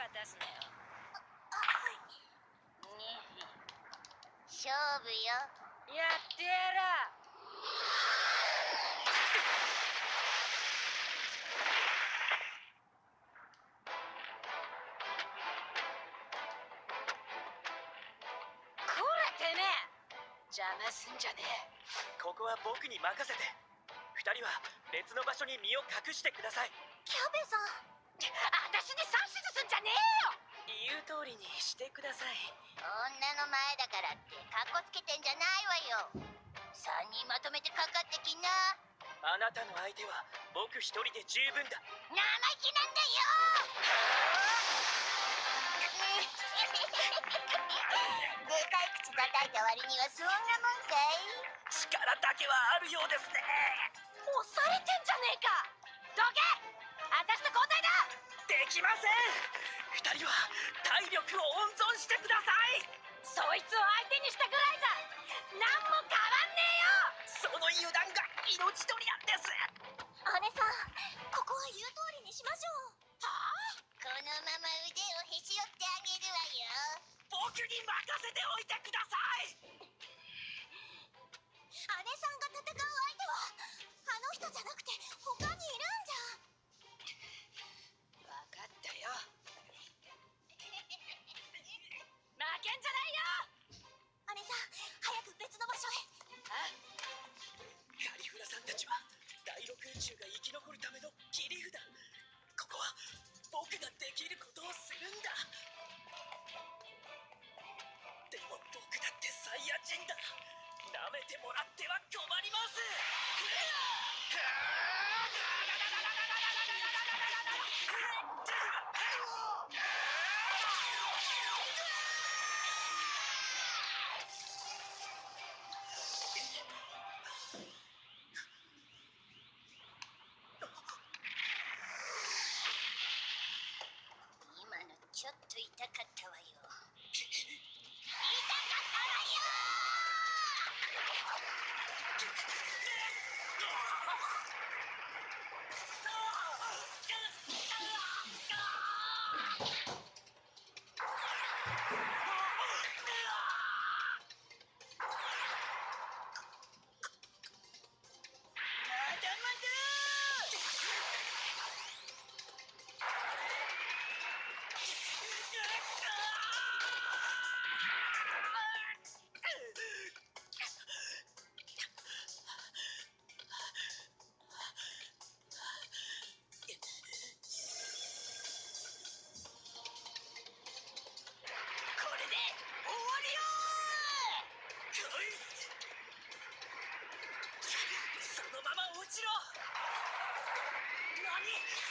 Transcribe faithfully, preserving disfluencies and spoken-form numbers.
出すなよ。 ねえ、勝負よ。 やってやら。こらてめえ、邪魔すんじゃねえ。 ここは僕に任せて。二人は別の場所に身を隠してください。 キャベさん、 私に指図すんじゃね言う通りにしてください。 女の前だからってカッコつけてんじゃないわよ。三人まとめてかかってきな。 あなたの相手は僕一人で十分だ。 生意気なんだよ。でかい口叩いた割にはそんなもんかい。 力だけはあるようですね。 押されてんじゃねえか。どけ。私と交代だ。 できません。二人は体力を温存してください。 そいつを相手にしたぐらいじゃ何も変わんねその油断が命取りなんです。 姉さん、ここは言う通りにしましょう。はあ、このまま腕をへし折ってあげるわよ。 僕に任せておいてください。 姉さんが戦う相手はあの人じゃなくて他にいるんじゃ。 えよ。分かったよ。負けんじゃないよ。 姉さん、早く別の場所へ。 あ、 カリフラさんたちは第六宇宙が生き残るための切り札。ここは僕ができることをするんだ。でも僕だってサイヤ人だ。舐めてもらっては困ります。 今のちょっと痛かったわよ。そのまま落ちろ。何？